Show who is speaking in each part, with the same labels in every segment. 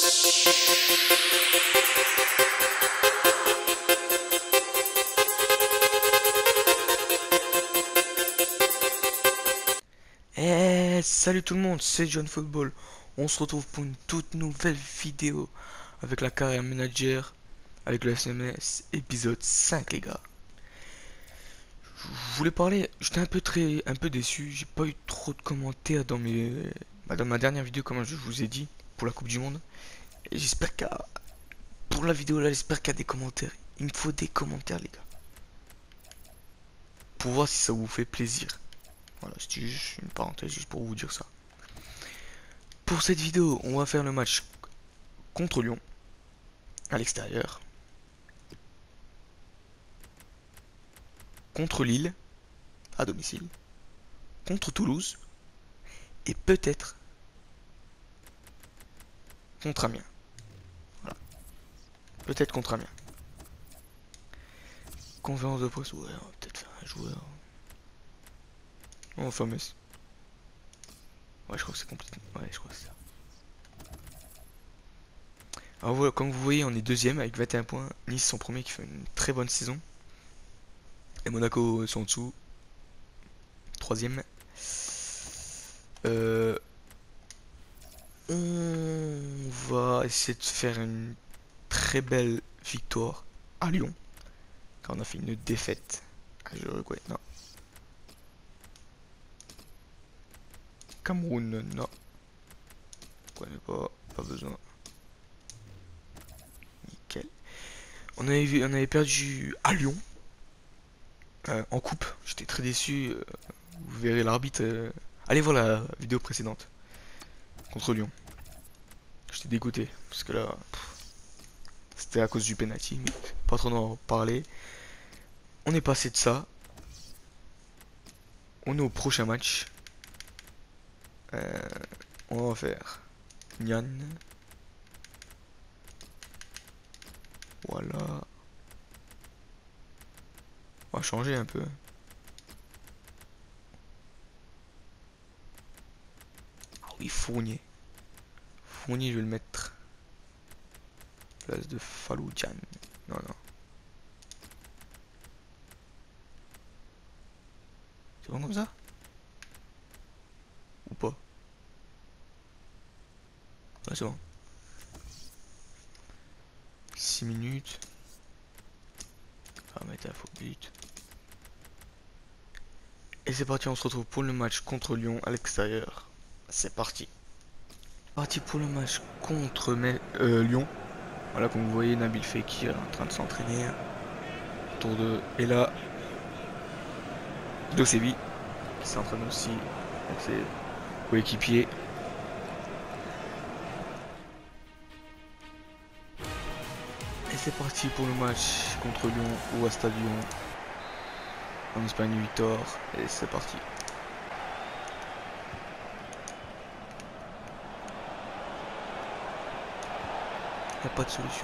Speaker 1: Salut tout le monde, c'est John Football. On se retrouve pour une toute nouvelle vidéo avec la carrière manager, avec le SMS épisode 5 les gars. Je voulais parler, j'étais un peu déçu, j'ai pas eu trop de commentaires dans dans ma dernière vidéo comme je vous ai dit pour la Coupe du Monde. Et j'espère pour la vidéo là, j'espère qu'il y a des commentaires. Il me faut des commentaires les gars. Pour voir si ça vous fait plaisir. Voilà, c'était juste une parenthèse juste pour vous dire ça. Pour cette vidéo, on va faire le match contre Lyon à l'extérieur, contre Lille à domicile, contre Toulouse et peut-être contre Amiens. Voilà. Peut-être contre Amiens. Conférence de presse, ouais, on va peut-être faire un joueur. Oh, fameux. Ouais, je crois que c'est compliqué. Ouais, je crois que c'est ça. Alors voilà, comme vous voyez, on est deuxième avec 21 points. Nice son premier qui fait une très bonne saison. Et Monaco sont en dessous. Troisième. On va essayer de faire une très belle victoire à Lyon. Car on a fait une défaite. Ah, je reconnais, non. Cameroun, non. Je connais pas besoin. Nickel. On avait perdu à Lyon. En coupe. J'étais très déçu. Vous verrez l'arbitre. Allez voir la vidéo précédente. Contre Lyon. J'étais dégoûté. Parce que là, c'était à cause du penalty. Mais pas trop en parler. On est passé de ça. On est au prochain match. On va faire Nian. Voilà. On va changer un peu. Ah oui, Fournier. Fournier, je vais le mettre. Place de Faloudjan. Non, non. C'est bon comme ça? Ou pas? Ouais, c'est bon. 6 minutes. On va mettre un faux but. Et c'est parti, on se retrouve pour le match contre Lyon à l'extérieur. C'est parti. Parti pour le match contre Lyon. Voilà, comme vous voyez, Nabil Fekir en train de s'entraîner. Autour de... Et là, Dosevi qui s'entraîne aussi avec ses coéquipiers. Et c'est parti pour le match contre Lyon ou à Stade Lyon. En Espagne, Victor. Et c'est parti. Y a pas de solution.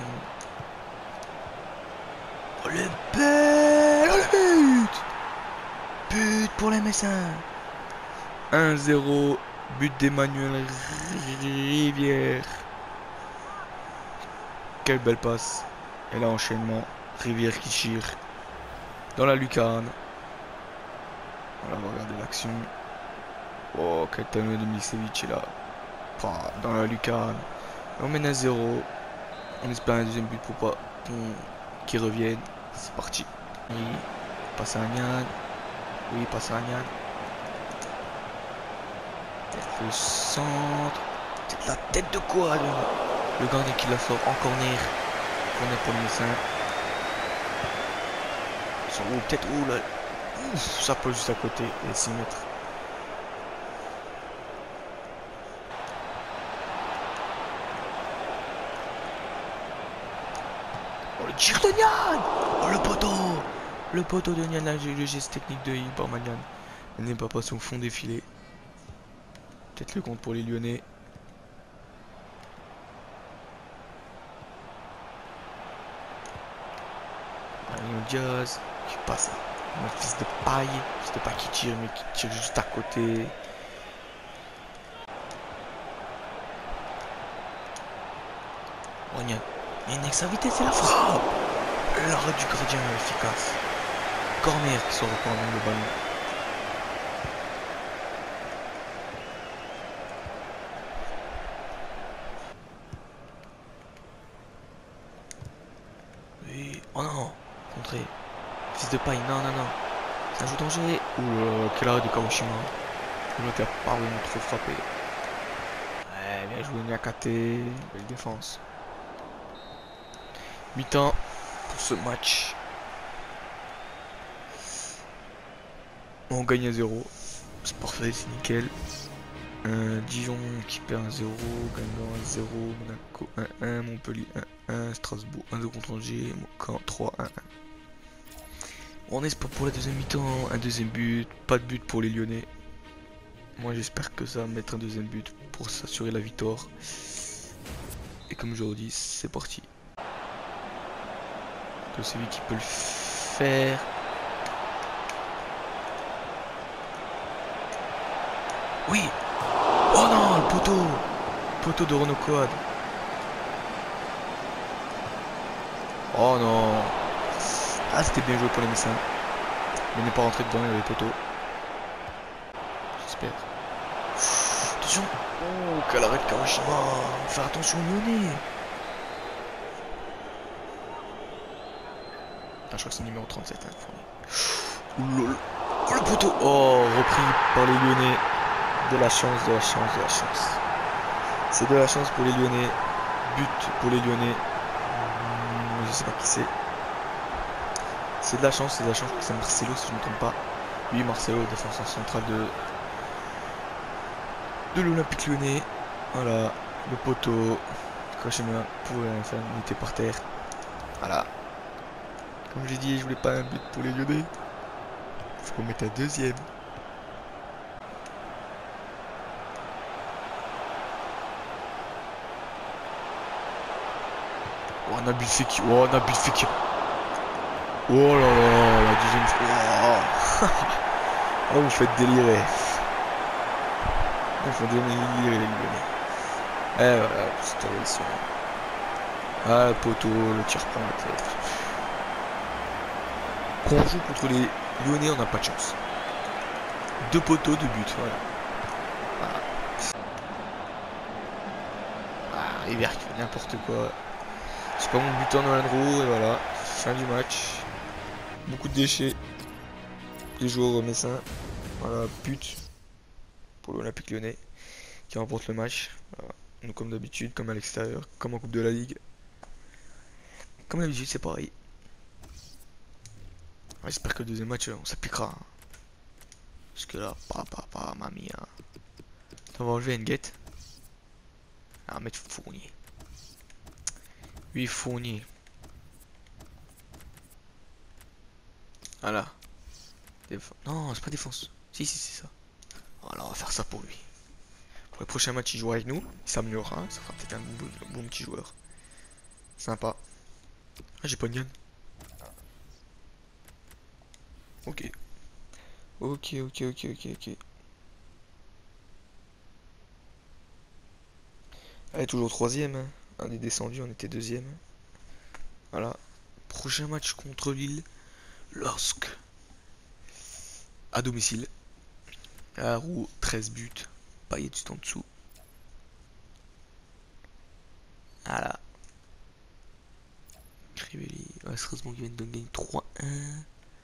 Speaker 1: Oh le but! Oh le but! But pour les Messins. 1-0. But d'Emmanuel Rivière. Quelle belle passe. Et là enchaînement. Rivière qui tire. Dans la lucarne. Voilà, regardez l'action. Oh, quel talent de Milicevic est là. Dans la lucarne. On mène à 0. On espère un deuxième but pour pas qu'il revienne. C'est parti. Oui, passe à Nian. Oui, passe à Nian. Le centre. C'est la tête de quoi le gardien qui la sort en corner. Corner pour le Messin. Ou peut-être où là. Ouf, ça peut juste à côté. Et 6 mètres. Oh le tir de Nian. Oh le poteau. Le poteau de Nian, là, le geste technique de Ibarman Nian. Il n'est pas passé au fond des filets. Peut-être le compte pour les Lyonnais. Marion Diaz qui passe. Un fils de paille. Fils de paille qui tire, mais qui tire juste à côté. Oh, il y a une extravité, c'est la frappe. L'arrêt du gardien efficace. Corner qui sort encore le ballon. Oui. Oh non. Contré. Fils de paille. Non, non, non. C'est un jeu danger. Ouh, quel arrêt de Kawashima. Le mec a pas vraiment trop frappé. Ouais, bien joué Nyakate. Belle défense. Mi-temps pour ce match. On gagne à 0. C'est parfait, c'est nickel. Dijon qui perd 1-0, Guingamp 1-0, Monaco 1-1, Montpellier 1-1, Strasbourg 1-2 contre Angers, Caen 3-1. On espère pour la deuxième mi-temps un deuxième but, pas de but pour les Lyonnais. Moi j'espère que ça va mettre un deuxième but pour s'assurer la victoire. Et comme je vous dis, c'est parti. Que c'est lui qui peut le faire. Oui. Oh non, le poteau. Poteau de Renaud Coad. Oh non. Ah, c'était bien joué pour les Messins. Mais il n'est pas rentré dedans, il y avait le poteau. J'espère. Attention. Oh, quel arrêt de Kawashima. Faire attention Lyonnais. Ah, je crois que c'est le numéro 37. Hein, ouh lol. Oh, le poteau. Oh, repris par les Lyonnais. De la chance, de la chance, de la chance. C'est de la chance pour les Lyonnais. But pour les Lyonnais. Je sais pas qui c'est. C'est de la chance, c'est Marcelo si je ne me trompe pas. Oui, Marcelo, défenseur central de l'Olympique Lyonnais. Voilà, le poteau. Kawashima pouvait enfin monter par terre. Voilà. Comme j'ai dit, je voulais pas un but pour les Lyonnais. Faut qu'on mette un deuxième. Oh, Nabil Fekir. Oh, Nabil Fekir. Oh là là, la deuxième fois. Oh, vous faites délirer. Vous faites délirer les Lyonnais. Eh voilà, petite réaction. Ah, le poteau, le tir prend la tête. Quand on joue contre les Lyonnais, on n'a pas de chance. 2 poteaux, 2 buts, voilà. Ah, Rivière qui fait n'importe quoi. C'est pas mon buteur Nolan Roux, et voilà. Fin du match. Beaucoup de déchets. Les joueurs messins. Voilà, but pour l'Olympique Lyonnais qui remporte le match. Voilà. Donc comme d'habitude, comme à l'extérieur, comme en Coupe de la Ligue. Comme d'habitude, c'est pareil. J'espère que le deuxième match, on s'appliquera. Hein. Parce que là, mamie. Hein. On va enlever Nguet. On va mettre Fournier. Oui, Fournier. Voilà. Non, c'est pas défense. Si, c'est ça. Voilà, on va faire ça pour lui. Pour le prochain match, il jouera avec nous. Il s'améliorera. Ça fera peut-être un bon petit joueur. Sympa. Ah, j'ai pas de gun. Ok. Ok. Allez, toujours troisième. Hein. On est descendu, on était deuxième. Voilà. Prochain match contre Lille. Lorsque. À domicile. À Roux, 13 buts. Payet juste en dessous. Voilà. Crivelli. Ouais, Strasbourg qui vient de gagner 3-1.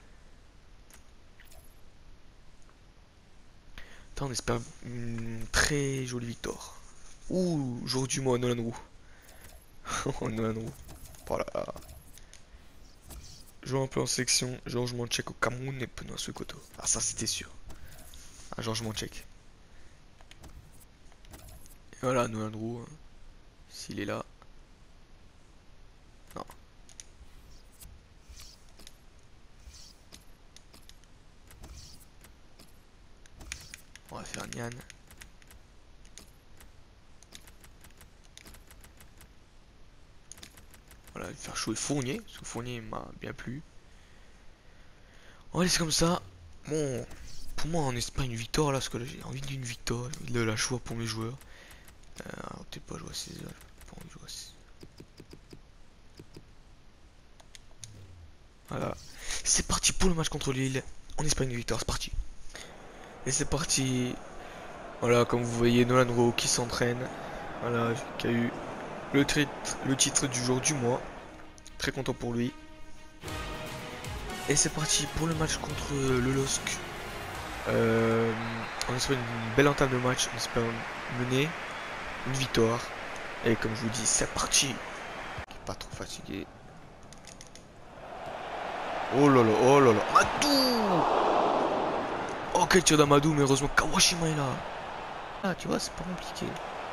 Speaker 1: On espère une très jolie victoire. Ouh, jour du mois, Nolan Roux. Oh, Nolan Roux. Voilà. Jouer un peu en sélection. Georges Manchek au Cameroun et Benoît Sekoto. Ah, ça c'était sûr. Ah, Georges Manchek. Et voilà, Nolan Roux. Hein. S'il est là. Non. On va faire Nian. Voilà, il va faire jouer Fournier. Parce que Fournier m'a bien plu. On va laisser comme ça. Bon, pour moi, on espère une victoire là. Parce que là, j'ai envie d'une victoire. J'ai envie de la choix pour mes joueurs. Peut-être pas jouer à 16 heures. J'ai pas envie de jouer à 16 heures. Voilà. C'est parti pour le match contre Lille. On espère une victoire, c'est parti. Et c'est parti. Voilà, comme vous voyez, Nolan Rowe qui s'entraîne. Voilà, qui a eu le titre du jour du mois. Très content pour lui. Et c'est parti pour le match contre le LOSC. On espère une belle entame de match. On espère mener une victoire. Et comme je vous dis, c'est parti. Pas trop fatigué. Oh là là, oh là là. Madou! Oh, quel tir d'Amadou, mais heureusement Kawashima est là. Ah, tu vois, c'est pas compliqué.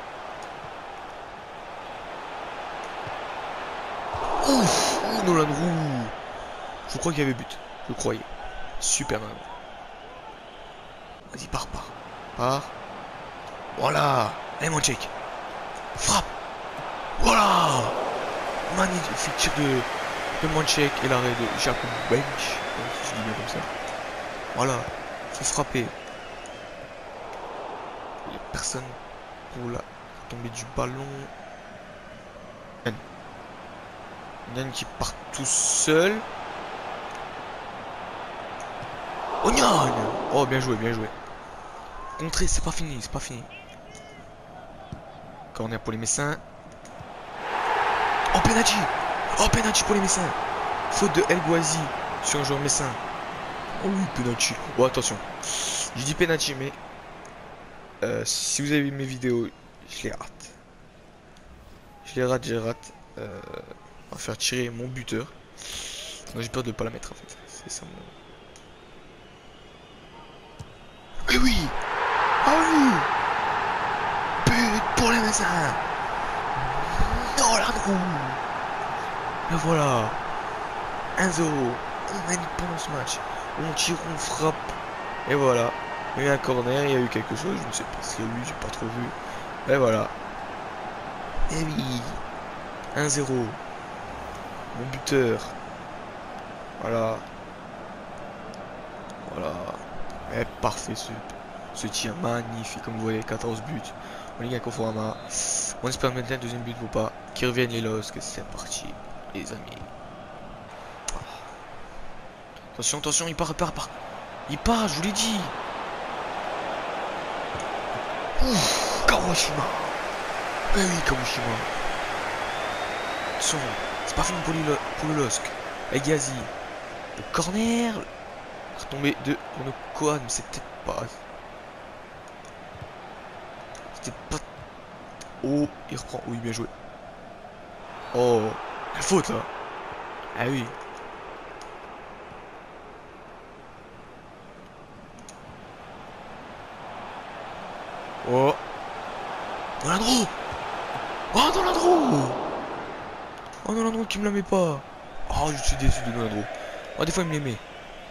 Speaker 1: Ouf! Oh, Nolan Roux! Je crois qu'il y avait but. Je croyais. Super man. Vas-y, pars. Voilà! Allez, mon check. Frappe! Voilà! Magnifique tir de Manchek et l'arrêt de Jakub Bench. Si je dis bien comme ça. Voilà. Faut frapper. Il n'y a personne pour la tomber du ballon. Yann qui part tout seul. Oh Yann! Oh bien joué. Contré, c'est pas fini. Corner pour les Messins. Oh penalty! Oh penalty pour les Messins. Faute de El Gouazi sur un joueur messin. Oh oui, penalty. Oh attention. Je dis penalty mais si vous avez vu mes vidéos, je les rate. Je rate. On va faire tirer mon buteur. J'ai peur de pas la mettre en fait. C'est ça mon... Eh oui! Ah oui! But pour les Messins! Non la roue! Et voilà! 1-0. On mène pendant ce match. On tire, on frappe. Et voilà. Il y a eu un corner, il y a eu quelque chose. Je ne sais pas ce qu'il y a eu, j'ai pas trop vu. Et voilà. Et oui. 1-0. Mon buteur. Voilà. Et parfait ce tir magnifique. Comme vous voyez, 14 buts. On Ligue 1 Conforama. On espère maintenant le deuxième but ou pas. Qui reviennent les LOSC. C'est parti, les amis. Attention, il part. Il part, je vous l'ai dit. Ouf, Kawashima. Eh oui, Kawashima. Attention, c'est pas fini pour le LOSC. Egazi. Le corner. Retombé de Onokoa, mais c'est peut-être pas. C'était pas. Oh, il reprend. Oui, bien joué. Oh, la faute là. Ah oui. Oh. Nolan Roux. Oh, Nolan Roux. Oh, Nolan Roux qui me la met pas. Oh, je suis déçu de Nolan Roux. Oh, des fois il me les met.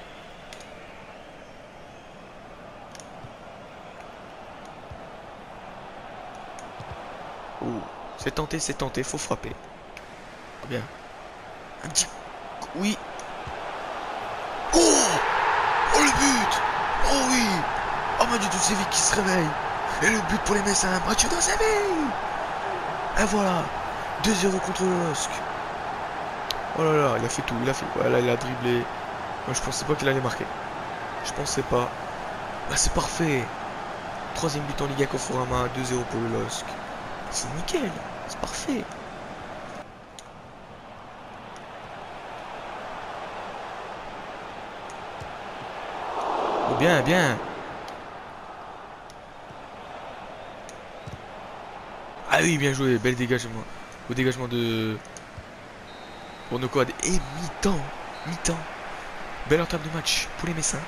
Speaker 1: Oh, c'est tenté, faut frapper. Bien. Un petit... Oui. Oh. Oh, le but. Oh oui. Oh, Mathieu Dosevi qui se réveille. Et le but pour les Messins. Mathieu Dosevi. Et voilà. 2-0 contre le LOSC. Oh là là, il a fait tout. Voilà, il a dribblé. Moi, je pensais pas qu'il allait marquer. Je pensais pas. Bah, c'est parfait. Troisième but en Ligue 1 Conforama. 2-0 pour le LOSC. C'est nickel. C'est parfait. Oh, bien. Ah oui, bien joué. Bel dégagement. Au dégagement de... Pour nos quads. Et mi-temps. Belle entame de match pour les Messins.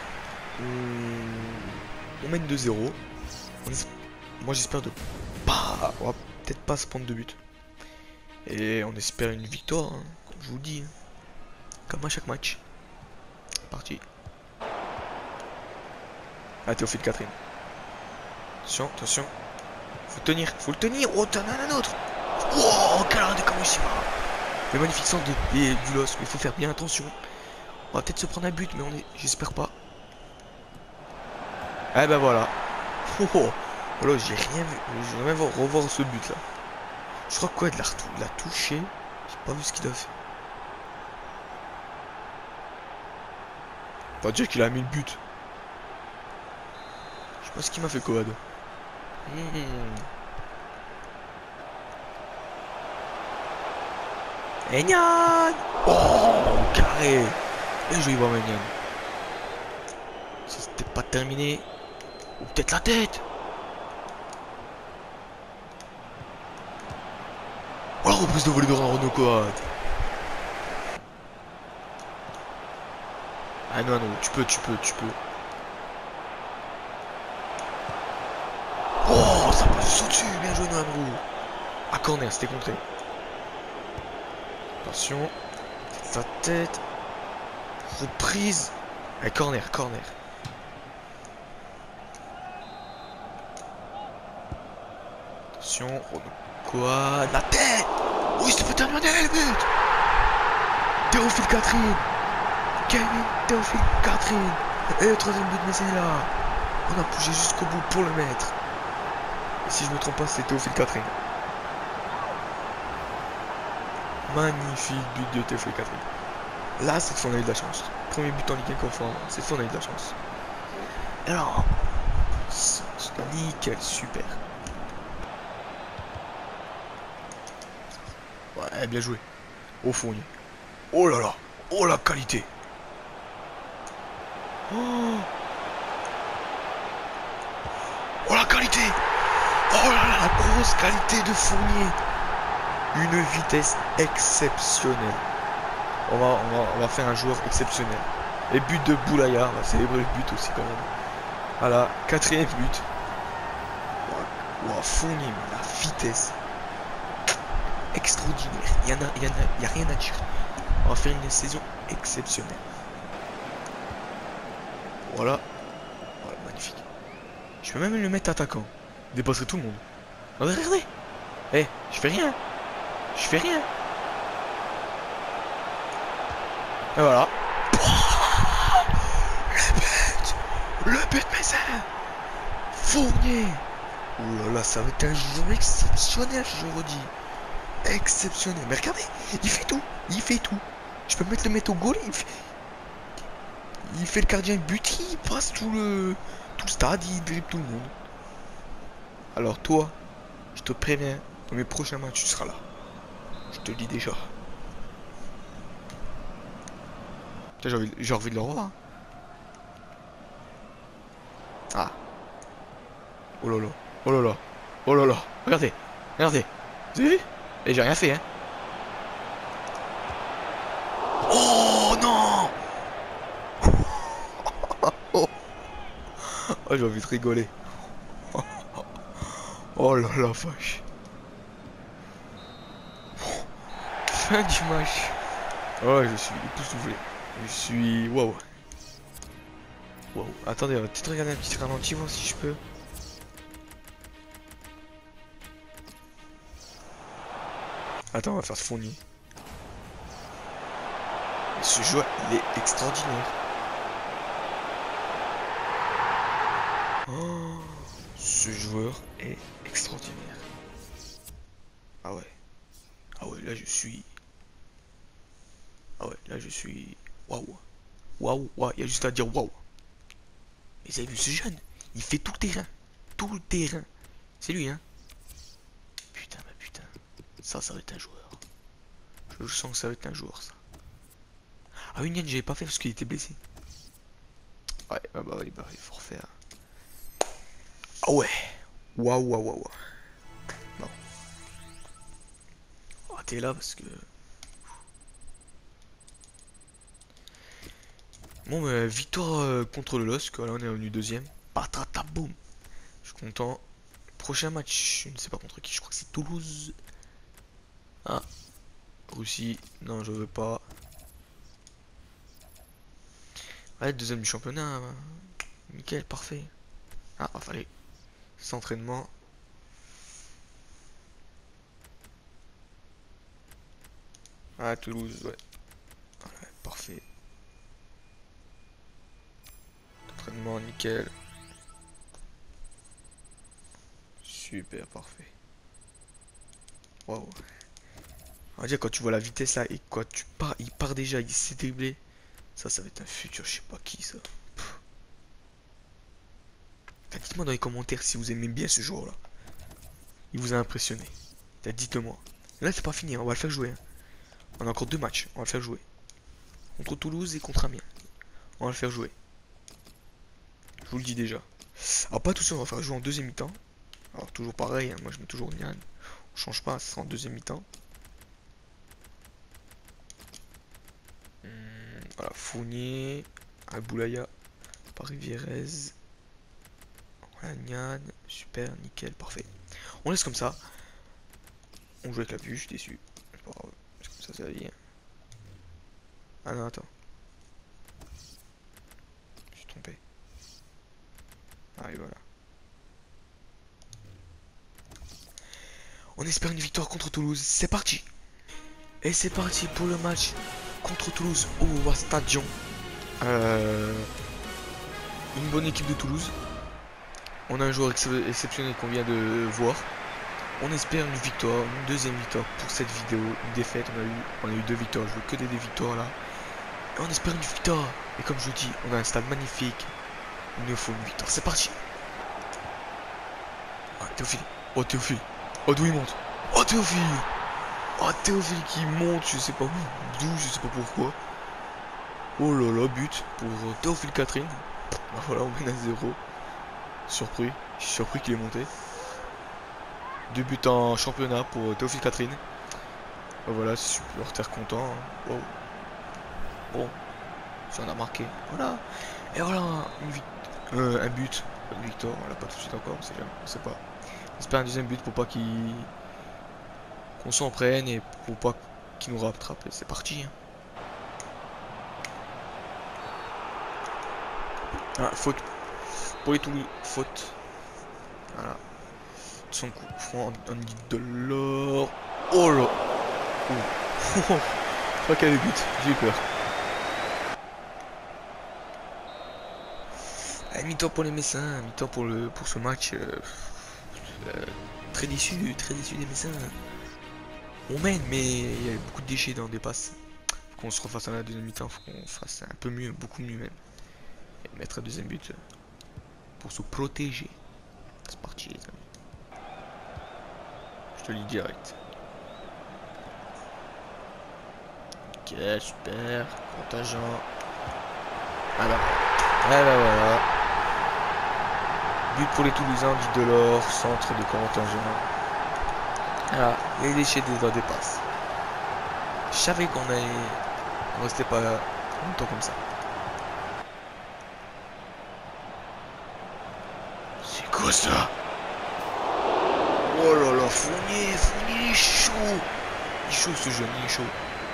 Speaker 1: On mène 2-0. Moi j'espère de pas... On va peut-être pas se prendre de but. Et on espère une victoire, hein, comme je vous dis. Hein. Comme à chaque match. Parti. Ah, Théophile Catherine. Attention. Faut le tenir. Oh, t'en as un autre. Oh, quel arrêt de Kawashima. Le magnifique centre du LOSC, mais il faut faire bien attention. On va peut-être se prendre un but, mais j'espère pas. Eh ben voilà. Oh, là, j'ai rien vu. Je vais même revoir ce but là. Je crois quoi, il l'a touché. J'ai pas vu ce qu'il a fait. Pas dire qu'il a mis le but. Je sais pas ce qu'il m'a fait Coad. Enyan. Oh, carré. Et je vais y voir Enyan. Si c'était pas terminé. Ou peut-être la tête. Oh, la reprise de volée de Renaud Coad. Ah non, non, tu peux. Oh, ça passe au-dessus, bien joué Noamrou. À corner, c'était contré. Attention, sa tête. Reprise. Allez, corner. Attention, quoi? La tête. Oui, ça fait terminer le but. Théophile Catherine. Kevin Théophile Catherine. Et le troisième but, mais c'est là. On a bougé jusqu'au bout pour le mettre. Et si je me trompe pas, c'est Théophile Catherine. Magnifique but de Théophile Catherine. Là, cette fois, on a eu de la chance. Premier but en Ligue 1 confort. Cette fois, on a eu de la chance. Alors, nickel, super. Ouais, bien joué. Au fond. Oh là là. Oh la qualité. Oh, oh la qualité. Oh là là, la grosse qualité de Fournier. Une vitesse exceptionnelle. On va faire un joueur exceptionnel. Et but de Boulaya, on va célébrer le but aussi quand même. Voilà, quatrième but. Wow, Fournier, la vitesse. Extraordinaire. Il y a rien à dire. On va faire une saison exceptionnelle. Voilà. Voilà, magnifique. Je peux même le mettre attaquant. Il dépasserait tout le monde. Regardez. Eh, je fais rien. Et voilà. Le but, mais ça. Fournier. Oh là là, ça va être un jour exceptionnel, je redis. Exceptionnel. Mais regardez, il fait tout. Je peux mettre au goal. Il fait le gardien de but, il passe tout le stade, il dribble tout le monde. Alors toi, je te préviens, dans mes prochains matchs, tu seras là. Je te le dis déjà. J'ai envie de le revoir. Ah. Oh là là. Regardez. Vous avez vu? Et j'ai rien fait, hein. Oh non. Oh, j'ai envie de rigoler. Oh là là, vache. Fin du match. Oh, je suis époustouflé. Je suis... Waouh. Attendez, on va peut-être regarder un petit ralenti, voir si je peux. Attends, on va faire ce Fournier. Ce joueur, il est extraordinaire. Oh, ce joueur est extraordinaire. Ah ouais. Là je suis... Waouh. Il y a juste à dire waouh. Et vous avez vu ce jeune? Il fait tout le terrain. C'est lui, hein. Putain. Ça va être un joueur. Je sens que ça va être un joueur, ça. Ah, une j'avais pas fait parce qu'il était blessé. Ouais, il faut refaire. Ah ouais. Waouh. Bon. Oh, t'es là parce que... Bon, bah, victoire contre le LOSC. Voilà, on est revenu deuxième. Boum. Je suis content. Prochain match, je ne sais pas contre qui. Je crois que c'est Toulouse. Ah. Russie. Non, je veux pas. Ouais, deuxième du championnat. Nickel, parfait. Ah, fallait. C'est entraînement. Ah, Toulouse, ouais. Parfait. Entraînement, nickel. Super, parfait. Waouh. On va dire quand tu vois la vitesse là et quoi, il part déjà, il s'est dribblé. Ça va être un futur, je sais pas qui ça. Enfin, dites-moi dans les commentaires si vous aimez bien ce joueur là. Il vous a impressionné. Dites-moi. Là c'est pas fini, on va le faire jouer. Hein. On a encore 2 matchs, on va le faire jouer. Contre Toulouse et contre Amiens. On va le faire jouer. Je vous le dis déjà. Alors pas tout ça, on va faire jouer en deuxième mi-temps. Alors toujours pareil, hein, moi je mets toujours Nian. On change pas, ça sera en deuxième mi-temps. Voilà, Fournier, Aboulaya, Paris-Vierez. Voilà, Nian, super, nickel, parfait. On laisse comme ça. On joue avec la vue, je suis déçu. C'est pas grave, c'est comme ça, c'est la vie. Ah non, attends. Je suis trompé. Ah et voilà. On espère une victoire contre Toulouse. C'est parti. Et c'est parti pour le match contre Toulouse au Stadion. Une bonne équipe de Toulouse. On a un joueur exceptionnel qu'on vient de voir. On espère une victoire, une deuxième victoire pour cette vidéo. Une défaite, on a eu 2 victoires. Je veux que des victoires là. Et on espère une victoire. Et comme je vous dis, on a un stade magnifique. Il nous faut une victoire. C'est parti. Ah, Théophile. Oh Théophile. Oh d'où il monte. Oh Théophile. Oh Théophile qui monte, je sais pas où, d'où, je sais pas pourquoi. Oh là là, but pour Théophile Catherine. Voilà, on mène à 0. Surpris, je suis surpris qu'il est monté. 2 buts en championnat pour Théophile Catherine. Voilà, supporter content. Hein. Wow. Bon, si on a marqué, voilà. Et voilà, un but, une victoire, voilà, pas tout de suite encore, on sait pas. J'espère un deuxième but pour pas qu'on s'en prenne et pour pas qu'il nous rattrape. C'est parti. Hein. Ah, faute. Pour les Toulouse, faute. Voilà. Son coup franc, on dit de l'or. Oh là. Oh. Je crois qu'il y avait but, j'ai eu peur. Mi-temps pour les Messins, mi-temps pour ce match. Très déçu des Messins. On mène, mais il y a beaucoup de déchets dans des passes. Faut qu'on se refasse à la deuxième mi-temps, faut qu'on fasse un peu mieux, beaucoup mieux même. Et mettre un deuxième but pour se protéger. C'est parti les amis. Je te le dis direct. Ok, super. Contingent. Ah bah. Ah bah voilà. But pour les Toulousains, dit Delors, centre de Contingent. Voilà, les déchets dans des passes. Je savais qu'on restait pas longtemps comme ça. C'est quoi ça? Oh là là, Fournier, il est chaud. Il est chaud ce jeune, il est chaud.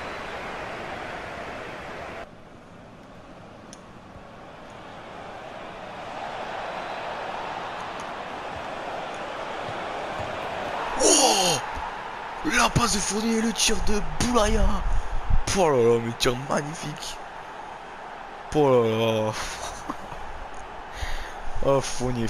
Speaker 1: Oh, la passe de Fournier et le tir de Boulaya. Oh là là, mais tir magnifique. Oh là là. Oh, Fournier.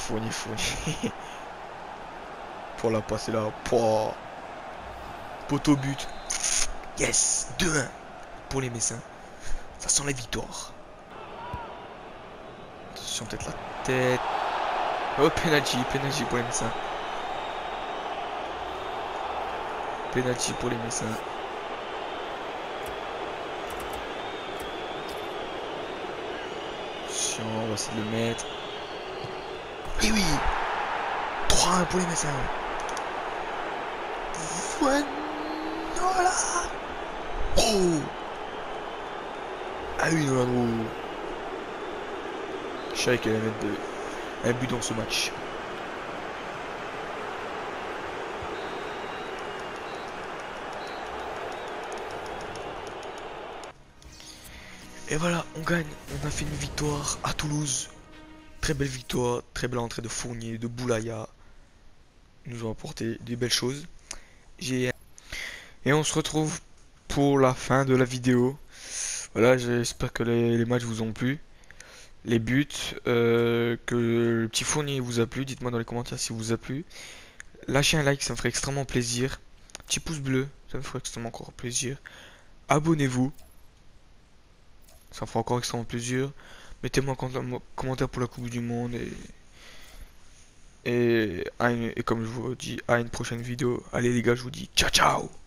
Speaker 1: Pour la passer là. Oh. Poteau but. Yes, 2-1 pour les Messins. Ça sent la victoire. Attention, peut-être la tête. Oh, penalty pour les Messins. Penalty pour les Messins. Attention, on va essayer de le mettre. Et oui, 3-1 pour les Messins. Voilà. Oh. Ah oui, non. Je savais qu'elle allait mettre un but dans ce match. Et voilà, on gagne. On a fait une victoire à Toulouse. Très belle victoire, très belle entrée de Fournier, de Boulaya. Ils nous ont apporté des belles choses. Et on se retrouve pour la fin de la vidéo. Voilà, j'espère que les matchs vous ont plu. Les buts, que le petit Fournier vous a plu. Dites-moi dans les commentaires si vous a plu. Lâchez un like, ça me ferait extrêmement plaisir. Petit pouce bleu, ça me ferait extrêmement encore plaisir. Abonnez-vous. Ça me fera encore extrêmement plaisir. Mettez-moi un commentaire pour la Coupe du Monde et comme je vous dis, à une prochaine vidéo. Allez les gars, je vous dis ciao ciao.